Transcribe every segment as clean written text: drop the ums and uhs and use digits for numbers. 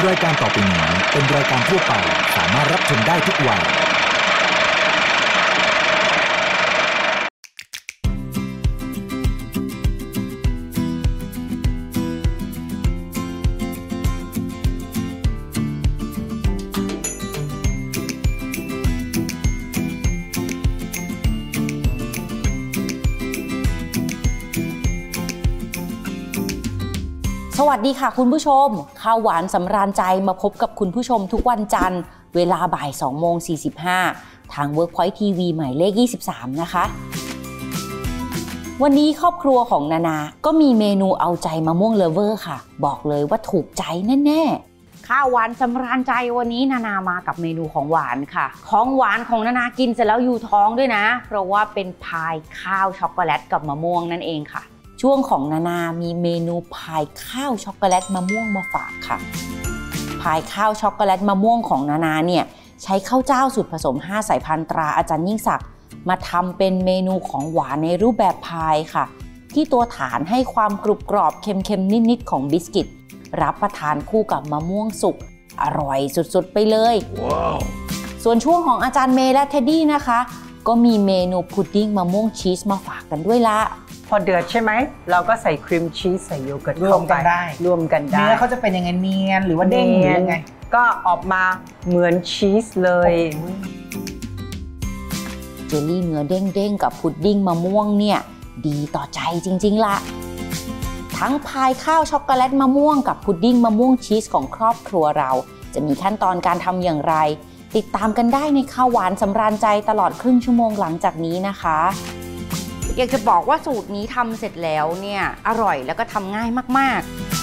รายการต่อไปนี้เป็นรายการทั่วไปสามารถรับชมได้ทุกวัยสวัสดีค่ะคุณผู้ชมข้าวหวานสำราญใจมาพบกับคุณผู้ชมทุกวันจันทร์เวลาบ่าย 2:45 ทาง Workpoint TV หมายเลข 23 นะคะวันนี้ครอบครัวของนานาก็มีเมนูเอาใจมะม่วงเลฟเวอร์ค่ะบอกเลยว่าถูกใจแน่ๆข้าวหวานสำราญใจวันนี้นานามากับเมนูของหวานค่ะของหวานของนานากินเสร็จแล้วอยู่ท้องด้วยนะเพราะว่าเป็นพายข้าวช็อกโกแลตกับมะม่วงนั่นเองค่ะช่วงของนานามีเมนูพายข้าวช็อกโกแลตมะม่วงมาฝากค่ะพายข้าวช็อกโกแลตมะม่วงของนานาเนี่ยใช้ข้าวเจ้าสูตรผสม5สายพันธุ์ตราอาจารย์ยิ่งศักดิ์มาทำเป็นเมนูของหวานในรูปแบบพายค่ะที่ตัวฐานให้ความกรุบกรอบเค็มๆนิดๆของบิสกิตรับประทานคู่กับมะม่วงสุกอร่อยสุดๆไปเลย wow. ส่วนช่วงของอาจารย์เมย์และเท็ดดี้นะคะก็มีเมนูพุดดิ้งมะม่วงชีสมาฝากกันด้วยละพอเดือดใช่ไหมเราก็ใส่ครีมชีสใส่โยเกิร์ตรวมกันได้เนื้อเขาจะเป็นยังไงเนียนหรือว่าเด้งหรือยังไงก็ออกมาเหมือนชีสเลยเจลลี่เนื้อเด้งๆกับพุดดิ้งมะม่วงเนี่ยดีต่อใจจริงๆล่ะทั้งพายข้าวช็อกโกแลตมะม่วงกับพุดดิ้งมะม่วงชีสของครอบครัวเราจะมีขั้นตอนการทำอย่างไรติดตามกันได้ในข้าวหวานสำราญใจตลอดครึ่งชั่วโมงหลังจากนี้นะคะอยากจะบอกว่าสูตรนี้ทำเสร็จแล้วเนี่ยอร่อยแล้วก็ทำง่ายมาก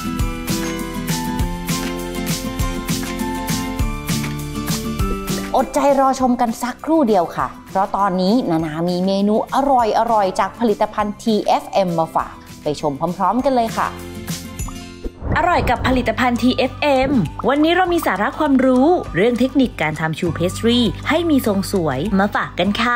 ๆอดใจรอชมกันสักครู่เดียวค่ะเพราะตอนนี้นานามีเมนูอร่อยจากผลิตภัณฑ์ TFM มาฝากไปชมพร้อมๆกันเลยค่ะอร่อยกับผลิตภัณฑ์ TFM วันนี้เรามีสาระความรู้เรื่องเทคนิคการทำชูเพสทรีให้มีทรงสวยมาฝากกันค่ะ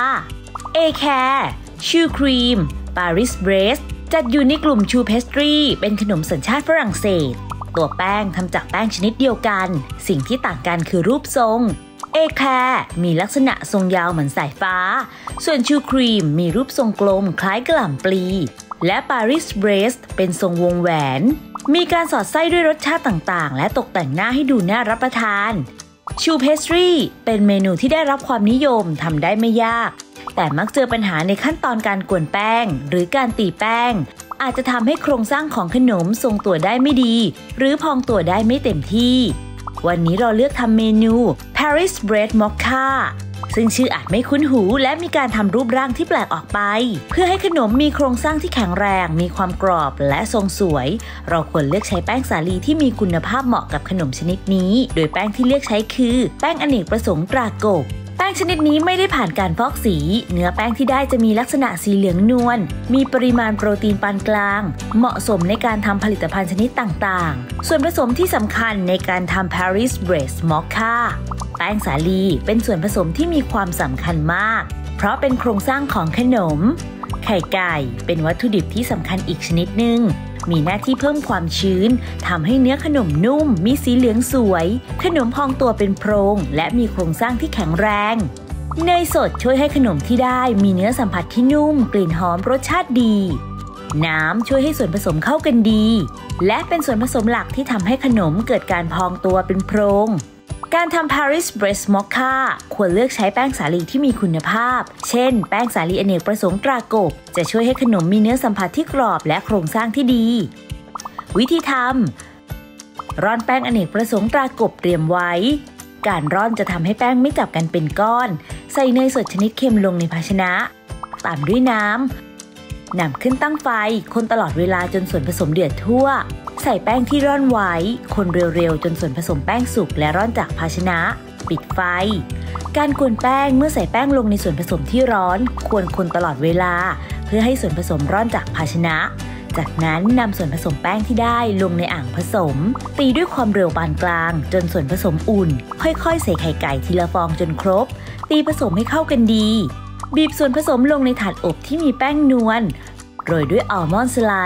A-Care ชูครีม Paris Brest จัดอยู่ในกลุ่มชูเพสทรีเป็นขนมสัญชาติฝรั่งเศสตัวแป้งทำจากแป้งชนิดเดียวกันสิ่งที่ต่างกันคือรูปทรง A-Care มีลักษณะทรงยาวเหมือนสายฟ้าส่วนชูครีมมีรูปทรงกลมคล้ายกะหล่ำปลีและ Paris Brest เป็นทรงวงแหวนมีการสอดไส้ด้วยรสชาติต่างๆและตกแต่งหน้าให้ดูน่ารับประทานชูเพสทรีเป็นเมนูที่ได้รับความนิยมทำได้ไม่ยากแต่มักเจอปัญหาในขั้นตอนการกวนแป้งหรือการตีแป้งอาจจะทำให้โครงสร้างของขนมทรงตัวได้ไม่ดีหรือพองตัวได้ไม่เต็มที่วันนี้เราเลือกทำเมนู Paris Bread Mocha ซึ่งชื่ออาจไม่คุ้นหูและมีการทำรูปร่างที่แปลกออกไปเพื่อให้ขนมมีโครงสร้างที่แข็งแรงมีความกรอบและทรงสวยเราควรเลือกใช้แป้งสาลีที่มีคุณภาพเหมาะกับขนมชนิดนี้โดยแป้งที่เลือกใช้คือแป้งอเนกประสงค์ตรากบแป้งชนิดนี้ไม่ได้ผ่านการฟอกสีเนื้อแป้งที่ได้จะมีลักษณะสีเหลืองนวลมีปริมาณโปรตีนปานกลางเหมาะสมในการทำผลิตภัณฑ์ชนิดต่างๆส่วนผสมที่สำคัญในการทำ Paris Brest Mocha แป้งสาลีเป็นส่วนผสมที่มีความสำคัญมากเพราะเป็นโครงสร้างของขนมไข่ไก่เป็นวัตถุดิบที่สำคัญอีกชนิดหนึ่งมีหน้าที่เพิ่มความชื้นทำให้เนื้อขนมนุ่มมีสีเหลืองสวยขนมพองตัวเป็นโพรงและมีโครงสร้างที่แข็งแรงเนยสดช่วยให้ขนมที่ได้มีเนื้อสัมผัสที่นุ่มกลิ่นหอมรสชาติดีน้ำช่วยให้ส่วนผสมเข้ากันดีและเป็นส่วนผสมหลักที่ทำให้ขนมเกิดการพองตัวเป็นโพรงการทำ Paris Brest Mocha ควรเลือกใช้แป้งสาลีที่มีคุณภาพเช่นแป้งสาลีอเนกประสงค์ตรากบจะช่วยให้ขนมมีเนื้อสัมผัสที่กรอบและโครงสร้างที่ดีวิธีทำร่อนแป้งอเนกประสงค์ตรากบเตรียมไว้การร่อนจะทำให้แป้งไม่จับกันเป็นก้อนใส่เนยสดชนิดเค็มลงในภาชนะตามด้วยน้ำนำขึ้นตั้งไฟคนตลอดเวลาจนส่วนผสมเดือดทั่วใส่แป้งที่ร่อนไว้คนเร็วๆจนส่วนผสมแป้งสุกและร่อนจากภาชนะปิดไฟการกวนแป้งเมื่อใส่แป้งลงในส่วนผสมที่ร้อนควรคนตลอดเวลาเพื่อให้ส่วนผสมร่อนจากภาชนะจากนั้นนำส่วนผสมแป้งที่ได้ลงในอ่างผสมตีด้วยความเร็วปานกลางจนส่วนผสมอุ่นค่อยๆใส่ไข่ไก่ทีละฟองจนครบตีผสมให้เข้ากันดีบีบส่วนผสมลงในถาดอบที่มีแป้งนวลโรยด้วยอัลมอนด์สไลซ์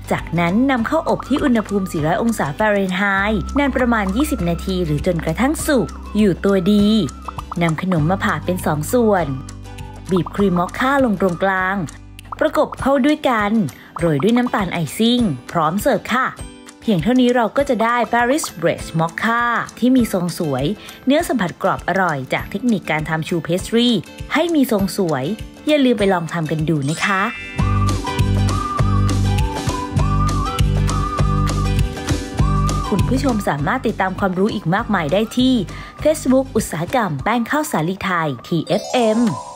จากนั้นนำเข้าอบที่อุณหภูมิ400องศาฟาเรนไฮต์นานประมาณ20นาทีหรือจนกระทั่งสุกอยู่ตัวดีนำขนมมาผ่าเป็น2ส่วนบีบครีมมอคค่าลงตรงกลางประกบเข้าด้วยกันโรยด้วยน้ำตาลไอซิ่งพร้อมเสิร์ฟค่ะเพียงเท่านี้เราก็จะได้ Paris Brioche Mocha ที่มีทรงสวยเนื้อสัมผัสกรอบอร่อยจากเทคนิคการทำชูเพสทรีให้มีทรงสวยอย่าลืมไปลองทำกันดูนะคะคุณผู้ชมสามารถติดตามความรู้อีกมากมายได้ที่ Facebook อุตสาหกรรมแป้งข้าวสาลีไทย TFM